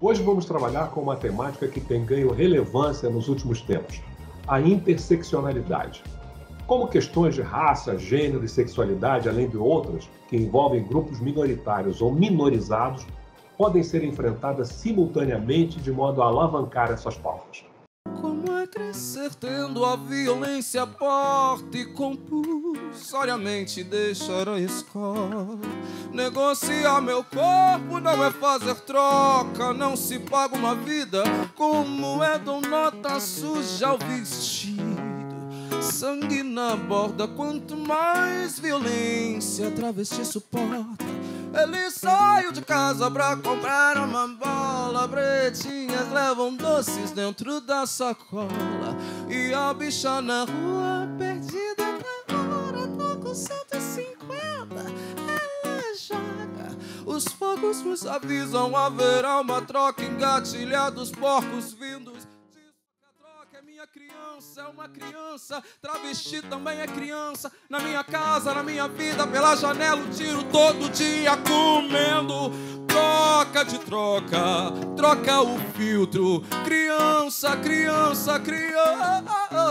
Hoje vamos trabalhar com uma temática que tem ganho relevância nos últimos tempos: a interseccionalidade. Como questões de raça, gênero e sexualidade, além de outras, que envolvem grupos minoritários ou minorizados, podem ser enfrentadas simultaneamente de modo a alavancar essas pautas. Como é crescer tendo a violência porta e compulsoriamente deixar a escola? Negociar meu corpo não é fazer troca, não se paga uma vida como moeda ou nota suja ao vestido. Sangue na borda, quanto mais violência travesti suporta. Ele saiu de casa pra comprar uma bola. Pretinhas levam doces dentro da sacola. E a bicha na rua, perdida na hora, tô com 150, ela joga. Os fogos nos avisam, haverá uma troca engatilhada, os porcos vindos. É minha criança, é uma criança. Travesti também é criança. Na minha casa, na minha vida, pela janela o tiro todo dia comendo. Troca de troca, troca o filtro. Criança, criança, criança.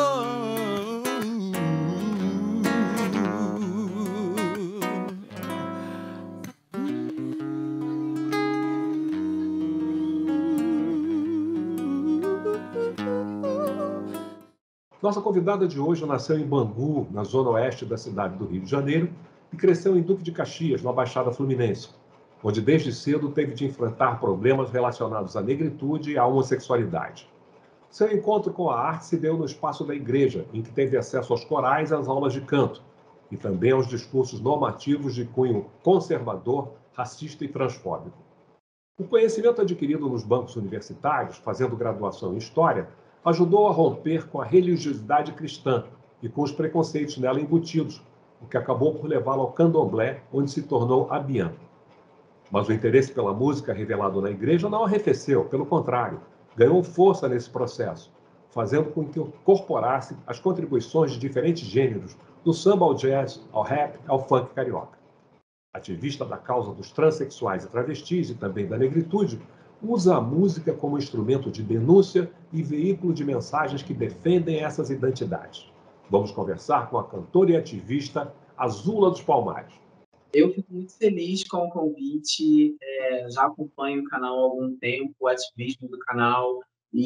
Nossa convidada de hoje nasceu em Bangu, na zona oeste da cidade do Rio de Janeiro, e cresceu em Duque de Caxias, na Baixada Fluminense, onde desde cedo teve de enfrentar problemas relacionados à negritude e à homossexualidade. Seu encontro com a arte se deu no espaço da igreja, em que teve acesso aos corais e às aulas de canto, e também aos discursos normativos de cunho conservador, racista e transfóbico. O conhecimento adquirido nos bancos universitários, fazendo graduação em História, ajudou a romper com a religiosidade cristã e com os preconceitos nela embutidos, o que acabou por levá-la ao candomblé, onde se tornou abiã. Mas o interesse pela música revelado na igreja não arrefeceu, pelo contrário, ganhou força nesse processo, fazendo com que incorporasse as contribuições de diferentes gêneros, do samba ao jazz, ao rap, ao funk carioca. Ativista da causa dos transexuais e travestis e também da negritude, usa a música como instrumento de denúncia e veículo de mensagens que defendem essas identidades. Vamos conversar com a cantora e ativista Azula dos Palmares. Eu fico muito feliz com o convite, já acompanho o canal há algum tempo, o ativismo do canal,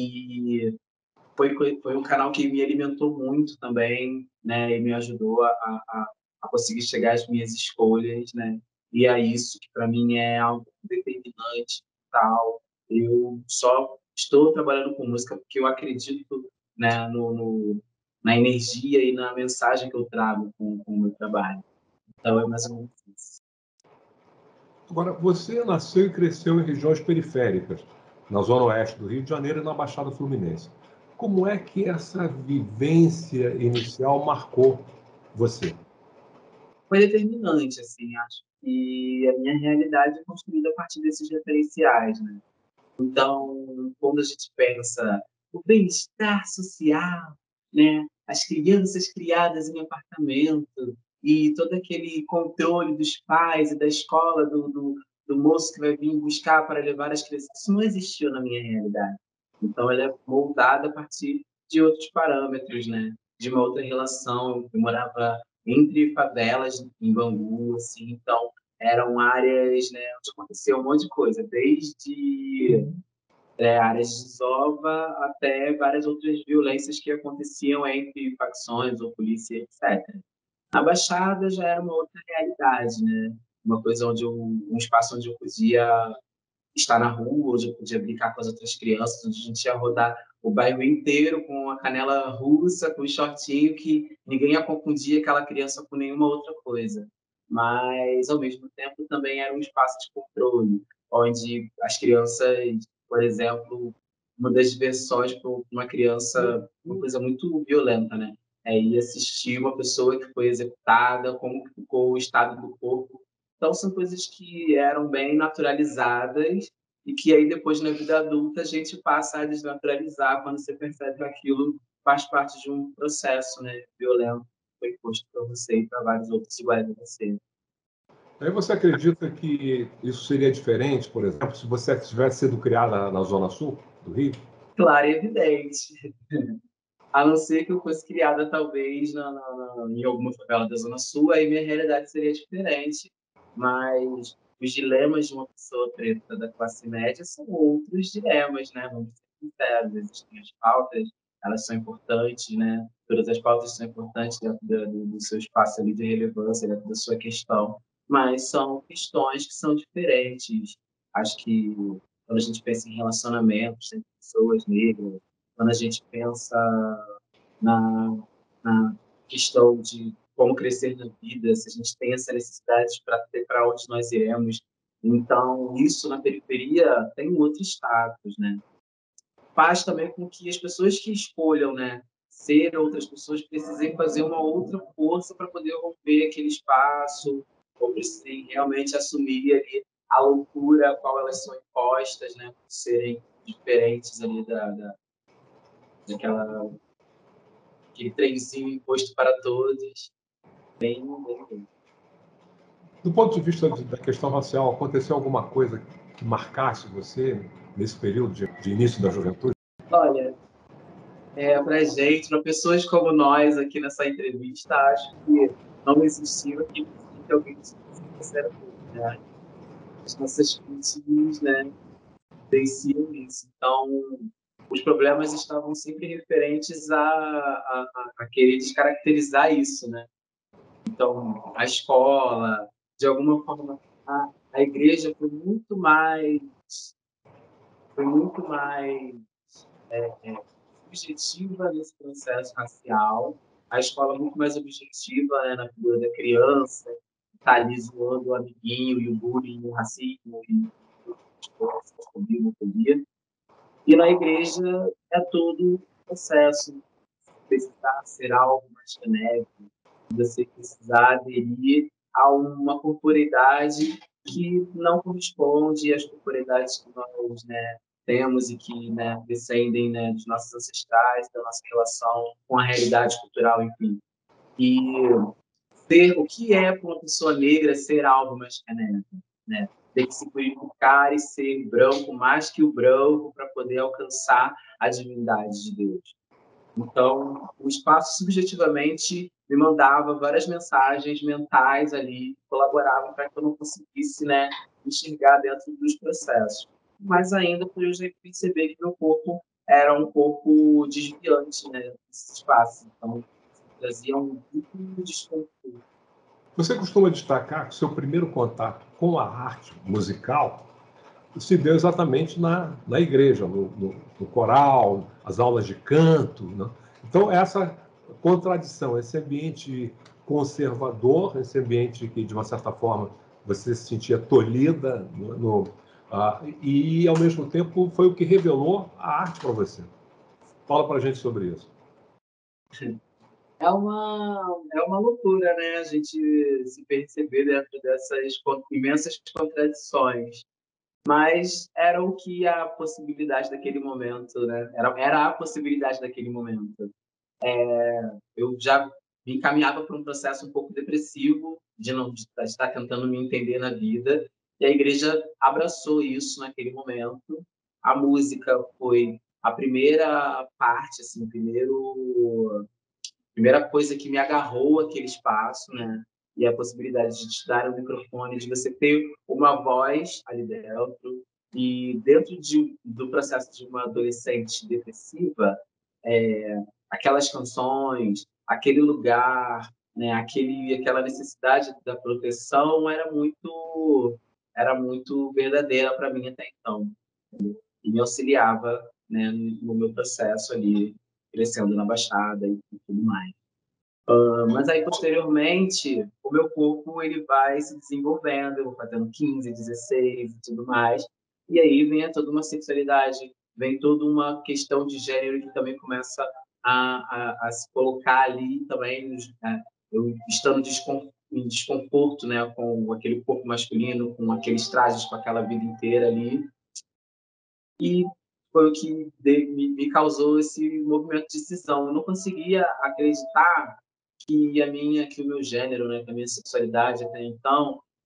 e foi um canal que me alimentou muito também, né, e me ajudou a conseguir chegar às minhas escolhas, né, e é isso que para mim é algo determinante, tal. Eu só estou trabalhando com música porque eu acredito, né, na energia e na mensagem que eu trago com o meu trabalho. Então é mais ou menos isso. Agora, você nasceu e cresceu em regiões periféricas, na zona oeste do Rio de Janeiro e na Baixada Fluminense. Como é que essa vivência inicial marcou você? Foi determinante, assim, acho que a minha realidade é construída a partir desses referenciais, né. Então, quando a gente pensa o bem-estar social, né, as crianças criadas em apartamento e todo aquele controle dos pais e da escola, do moço que vai vir buscar para levar as crianças, isso não existiu na minha realidade. Então ela é moldada a partir de outros parâmetros, né, de uma outra relação. Eu morava entre favelas em Bangu, assim, então eram áreas, né, onde aconteceu um monte de coisa, desde áreas de desova até várias outras violências que aconteciam entre facções ou polícia, etc. A Baixada já era uma outra realidade, né? Uma coisa um espaço onde eu podia estar na rua, onde eu podia brincar com as outras crianças, onde a gente ia rodar o bairro inteiro com a canela russa, com o shortinho, que ninguém ia confundir aquela criança com nenhuma outra coisa. Mas, ao mesmo tempo, também era um espaço de controle, onde as crianças, por exemplo, uma das diversões para uma criança, uma coisa muito violenta, né? É ir assistir uma pessoa que foi executada, como que ficou o estado do corpo. Então, são coisas que eram bem naturalizadas e que aí depois, na vida adulta, a gente passa a desnaturalizar quando você percebe que aquilo faz parte de um processo, né, violento que foi imposto para você e para vários outros iguais a você. Aí você acredita que isso seria diferente, por exemplo, se você tivesse sido criada na Zona Sul do Rio? Claro e evidente. A não ser que eu fosse criada, talvez, em alguma favela da Zona Sul, aí minha realidade seria diferente. Mas os dilemas de uma pessoa preta da classe média são outros dilemas, né? Vamos ser sinceros. Existem as pautas, elas são importantes, né? Todas as pautas são importantes dentro do seu espaço ali de relevância, dentro da sua questão. Mas são questões que são diferentes. Acho que quando a gente pensa em relacionamentos entre pessoas negras, quando a gente pensa na, na questão de como crescer na vida, se a gente tem essa necessidade para onde nós iremos. Então, isso na periferia tem um outro status, né? Faz também com que as pessoas que escolham, né, ser outras pessoas precisem fazer uma outra força para poder romper aquele espaço, ou precisem realmente assumir ali a loucura a qual elas são impostas, né, por serem diferentes ali daquela aquele trenzinho imposto para todos. Bem. Do ponto de vista da questão racial, aconteceu alguma coisa que marcasse você nesse período de início da juventude? Olha, para gente, para pessoas como nós aqui nessa entrevista, acho que não existiu aquele dia que alguém disse que você era tudo, né? As nossas vítimas, né, venciam isso. Então, os problemas estavam sempre referentes a querer descaracterizar isso, né? Então, a escola, de alguma forma, a igreja foi muito mais objetiva nesse processo racial, a escola muito mais objetiva, né, na figura da criança, que está ali zoando o amiguinho e o bullying, o racismo, e a homofobia. E na igreja é todo um processo, precisar ser algo mais benéfico, você precisar aderir a uma corporeidade que não corresponde às corporeidades que nós, né, temos e que, né, descendem, né, dos nossos ancestrais, da nossa relação com a realidade cultural, enfim. E o que é para uma pessoa negra ser algo mais benéfico, né? Ter que se purificar e ser branco mais que o branco para poder alcançar a divindade de Deus. Então, o espaço subjetivamente me mandava várias mensagens mentais ali, colaboravam para que eu não conseguisse, né, enxergar dentro dos processos. Mas ainda por eu já perceber que meu corpo era um corpo desviante, né, desse espaço. Então, trazia um duplo desconforto. Você costuma destacar que o seu primeiro contato com a arte musical se deu exatamente na igreja, no coral, as aulas de canto, né? Então, essa contradição, esse ambiente conservador, esse ambiente que, de uma certa forma, você se sentia tolhida, e, ao mesmo tempo, foi o que revelou a arte para você. Fala para a gente sobre isso. É uma loucura, né? A gente se perceber dentro dessas imensas contradições. Mas era o que a possibilidade daquele momento, né? Era a possibilidade daquele momento. Eu já me encaminhava para um processo um pouco depressivo, de estar tentando me entender na vida, e a igreja abraçou isso naquele momento. A música foi a primeira parte, assim, primeira coisa que me agarrou aquele espaço, né? E a possibilidade de te dar um microfone, de você ter uma voz ali dentro. E dentro do processo de uma adolescente depressiva, aquelas canções, aquele lugar, né? Aquela necessidade da proteção era muito verdadeira para mim até então. Entendeu? E me auxiliava, né, no meu processo ali, crescendo na Baixada e tudo mais. Mas aí, posteriormente, o meu corpo ele vai se desenvolvendo, eu vou fazendo 15, 16 e tudo mais. E aí vem toda uma sexualidade, vem toda uma questão de gênero que também começa a se colocar ali também, eu estando em desconforto, né, com aquele corpo masculino, com aqueles trajes, com aquela vida inteira ali. E foi o que me causou esse movimento de cisão. Eu não conseguia acreditar que o meu gênero, né, que a minha sexualidade até então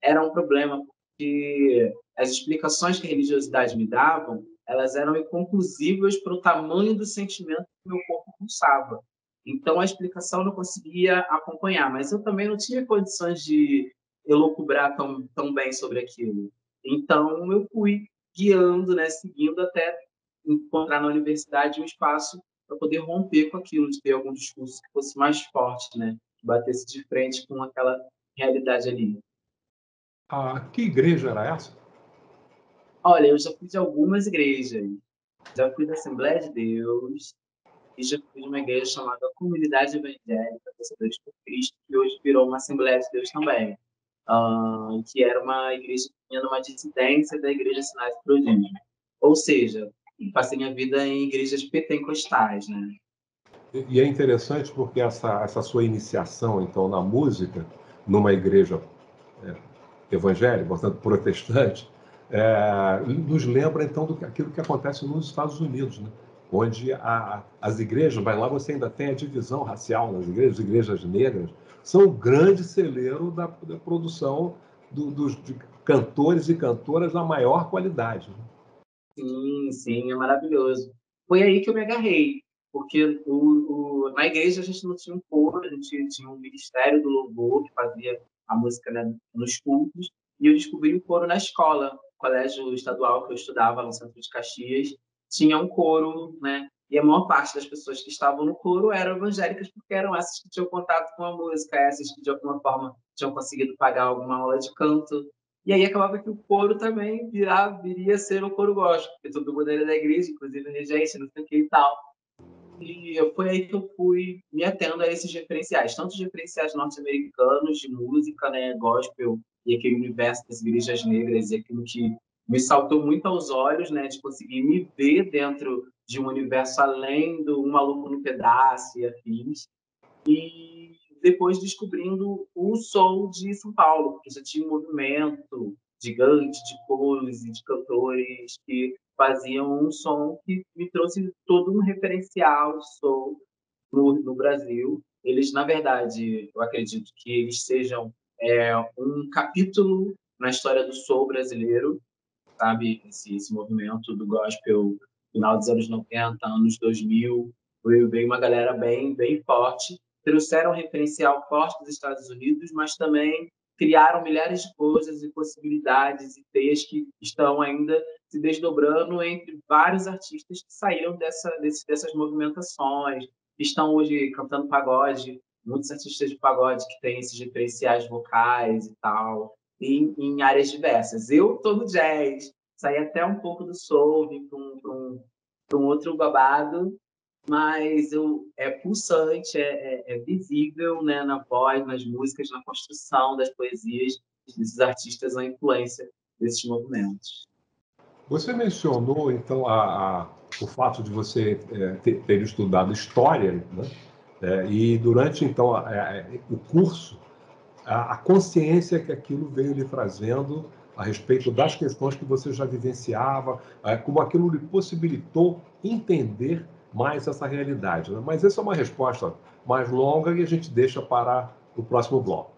era um problema, porque as explicações que a religiosidade me davam, elas eram inconclusíveis para o tamanho do sentimento que meu corpo pulsava. Então, a explicação eu não conseguia acompanhar, mas eu também não tinha condições de elocubrar tão bem sobre aquilo. Então, eu fui guiando, né, seguindo até encontrar na universidade um espaço para poder romper com aquilo, de ter algum discurso que fosse mais forte, né, que batesse de frente com aquela realidade ali. Que igreja era essa? Olha, eu já fui de algumas igrejas. Já fui da Assembleia de Deus e já fui de uma igreja chamada Comunidade Evangélica Pensadores por Cristo, que hoje virou uma Assembleia de Deus também, que era uma igreja que tinha numa dissidência da Igreja Sinais e Prodígios. Ou seja, passei minha vida em igrejas pentecostais, né? E é interessante porque essa sua iniciação, então, na música, numa igreja evangélica, portanto, protestante, nos lembra, então, aquilo que acontece nos Estados Unidos, né? Onde as igrejas, vai lá, você ainda tem a divisão racial nas igrejas, as igrejas negras, são o grande celeiro da produção de cantores e cantoras da maior qualidade, né? Sim, sim, é maravilhoso. Foi aí que eu me agarrei, porque na igreja a gente não tinha um coro, a gente tinha um ministério do louvor que fazia a música, né, nos cultos, e eu descobri o coro na escola, no colégio estadual que eu estudava, no centro de Caxias, tinha um coro, né, e a maior parte das pessoas que estavam no coro eram evangélicas, porque eram essas que tinham contato com a música, essas que de alguma forma tinham conseguido pagar alguma aula de canto. E aí acabava que o coro também viria a ser o coro gospel, porque todo mundo era da igreja, inclusive a regência, não sei o que e tal. E foi aí que eu fui me atendo a esses referenciais, tanto os referenciais norte-americanos de música, né, gospel, e aquele universo das igrejas negras, e aquilo que me saltou muito aos olhos, né, de conseguir me ver dentro de um universo além do Um Maluco no Pedaço e afins. E depois descobrindo o soul de São Paulo, porque já tinha um movimento gigante de coros e de cantores que faziam um som que me trouxe todo um referencial de soul no Brasil. Eles, na verdade, eu acredito que eles sejam um capítulo na história do soul brasileiro, sabe? Esse movimento do gospel final dos anos 90, anos 2000, veio uma galera bem forte, trouxeram um referencial forte dos Estados Unidos, mas também criaram milhares de coisas e possibilidades e teias que estão ainda se desdobrando entre vários artistas que saíram dessas movimentações, que estão hoje cantando pagode, muitos artistas de pagode que têm esses referenciais vocais e tal, em áreas diversas. Eu estou no jazz, saí até um pouco do soul, vim para um outro babado, mas é pulsante, é visível, né, na voz, nas músicas, na construção das poesias desses artistas, a influência desses movimentos. Você mencionou, então, o fato de você ter estudado história, né? E durante, então, o curso, a consciência que aquilo veio lhe trazendo a respeito das questões que você já vivenciava, como aquilo lhe possibilitou entender mais essa realidade, né? Mas essa é uma resposta mais longa e a gente deixa para o próximo bloco.